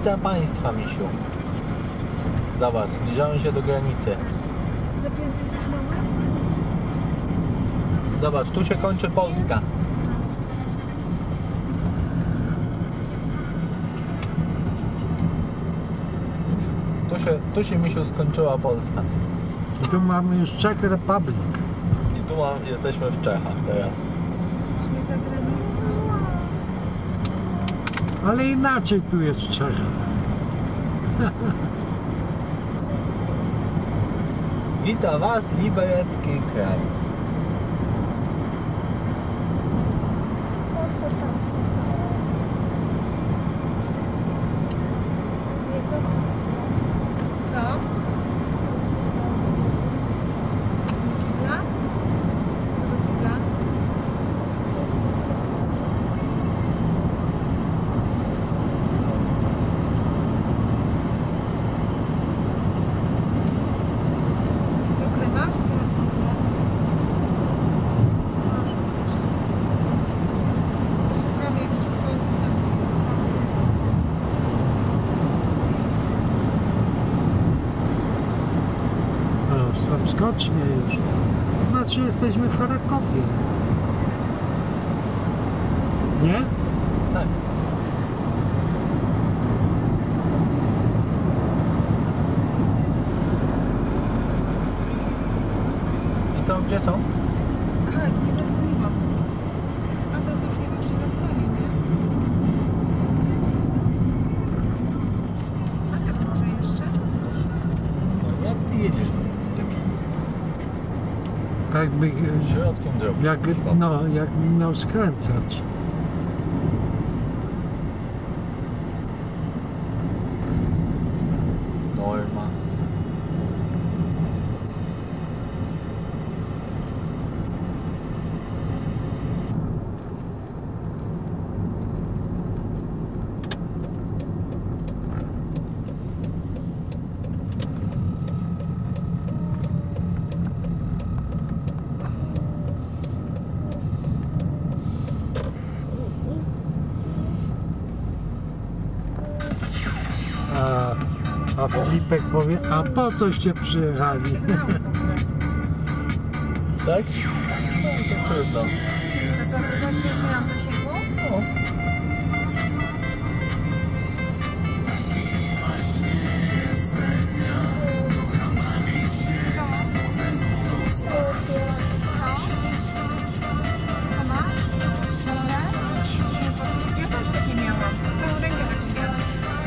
Granica państwa, misiu. Zobacz, zbliżamy się do granicy. Zapięty jesteś mały? Zobacz, tu się kończy Polska. Tu się misiu skończyła Polska. I tu mamy już Czech Republic. I tu jesteśmy w Czechach teraz. Jesteśmy za granicą. Ale inaczej tu jest w Czechach. Witam Was, liberecki kraj. Co? Kibla? Co do kibla? Mokry masz? Nie masz mokry. Masz mokry. Szukam jakichś spodni tam. O, są skocznie już. Znaczy jesteśmy w Charakowie. Nie? Tak. I co, gdzie są? Aha, nie zadzwoniłam. A teraz już nie wiem, czy zadzwonię, nie? A też może jeszcze? No, jak Ty jedziesz tymi Tak by, środkiem drogi? jak miał skręcać. Norma. A Filipek powie, a po coście przyjechali? Tak? No, to trudno. Zobaczcie, jak miałam zasięgu? No. Ja też takie miałam. Całą rękę takie miałam.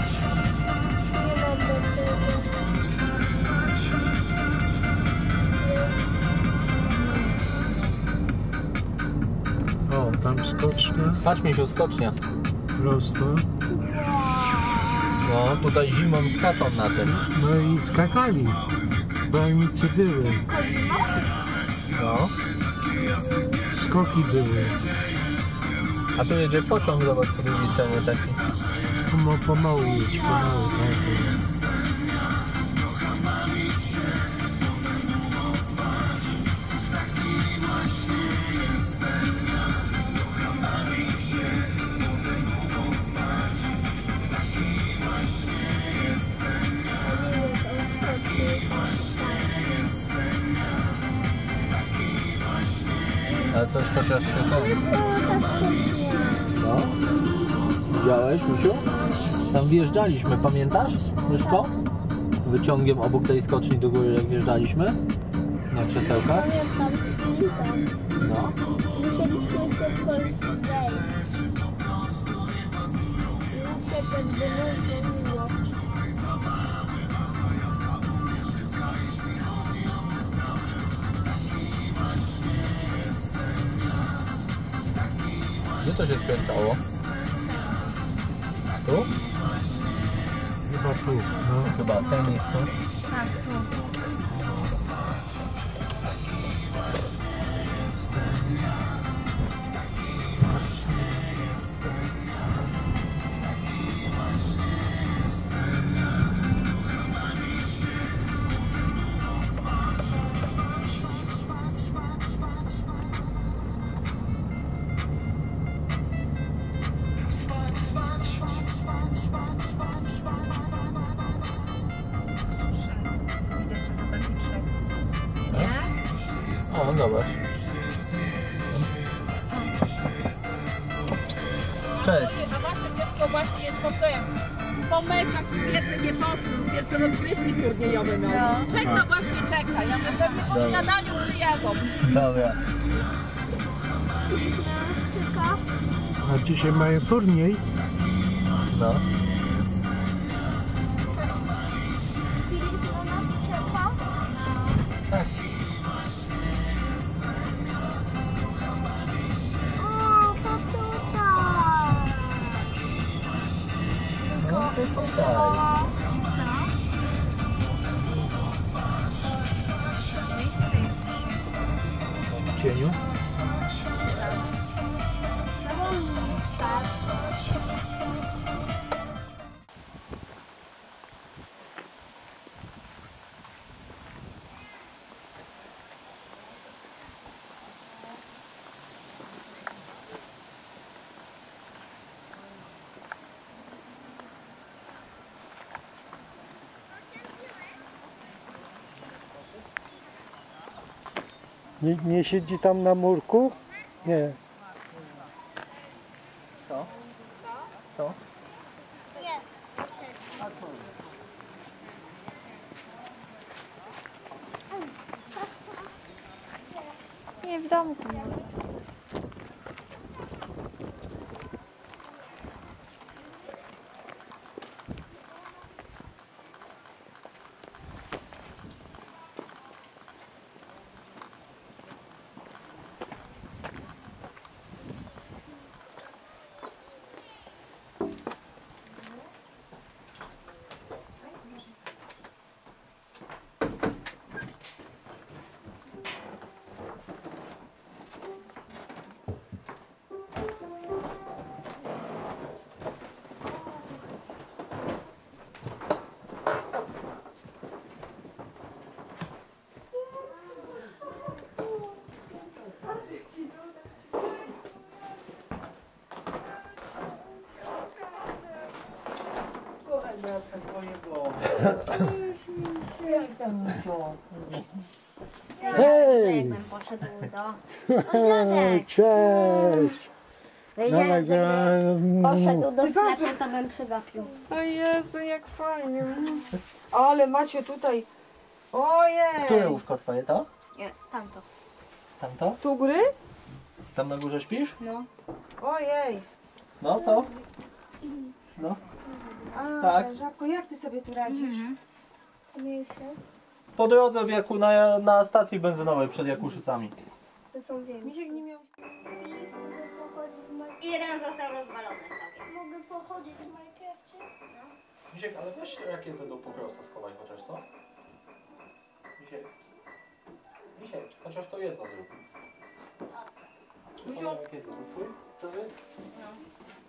O, tam skocznia, Patrz misiu, skocznia. prosto. No, tutaj zimą skaczą na tym. No i skakali. Bojnicy były, No. skoki były. A tu jedzie pociąg, zobacz po drugiej stronie taki. Pomału jedź, pomału, tak. Ale coś chociaż się to... No. Widziałeś, misiu? Tam wjeżdżaliśmy, pamiętasz, Myszko? Wyciągiem obok tej skoczni do góry, jak wjeżdżaliśmy? Na krzesełkach? No. Musieliśmy się wejść. Niestety było. Gdzie to się skręcało? Tu? Chyba tu, no. Chyba ten jest tu. Tak, tu. No zobacz. Cześć. A wasze dziecko właśnie jest po tym. Po meczach biedny nie poszło. Pierwsze rozgrywki turniejowe miał. Czeka, właśnie czeka. Ja myślę, że po śniadaniu przyjadą. Dobra. Czeka. A dzisiaj mają turniej. No. Filip na nas czeka. Tak. O, to tutaj. No to tutaj. W cieniu. Nie siedzi tam na murku? Nie. Co? Co? Nie. Nie w domku. Hej! Jakbym poszedł do dziadek. Cześć! Wiedziałem, że gdybym poszedł do sklepu, to bym przegapił. O Jezu, jak fajnie. Ale macie tutaj... Ojej. Które łóżko twoje, to? Nie, tamto. Tamto? Tu góry? Tam na górze śpisz? No. Ojej. No co? No. A, Tak. Żabko, jak ty sobie tu radzisz? Mniejsze. Po drodze w na stacji benzynowej przed Jakuszycami. To są większe. Misiek nie miał... Jeden został rozwalony całkiem. Mogę pochodzić w Minecrafcie? Misiek, ale weź rakietę do pokrosa schowaj chociaż, co? Misiek, chociaż to jedno zrób. Misiu. Schowaj rakietę, to twój? To wy? No.